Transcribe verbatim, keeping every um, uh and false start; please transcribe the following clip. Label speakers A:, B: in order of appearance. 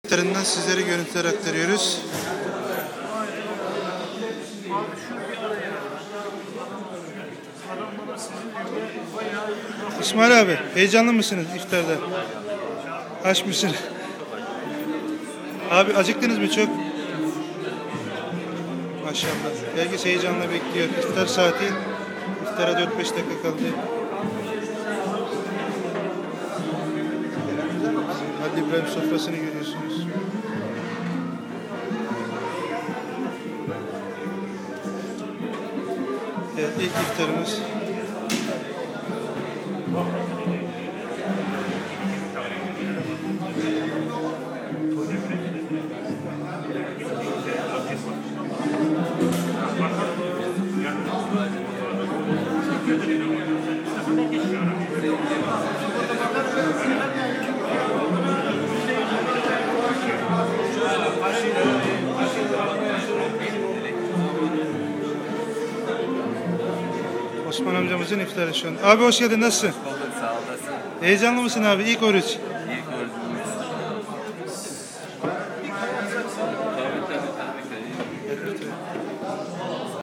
A: İftarından sizlere görüntüler aktarıyoruz. İsmail abi, heyecanlı mısınız iftarda? Aç mısın? Abi acıktınız mı çok? Maşallah. Herkes heyecanla bekliyor. İftar saati. İftara dört beş dakika kaldı. Halil İbrahim sofrasını görüyorsunuz. Evet, ilk iftarımız. Osman amcamızın iftarı şu an. Abi hoş geldin, nasılsın?
B: Sağ olasın.
A: Heyecanlı mısın abi? İlk oruç.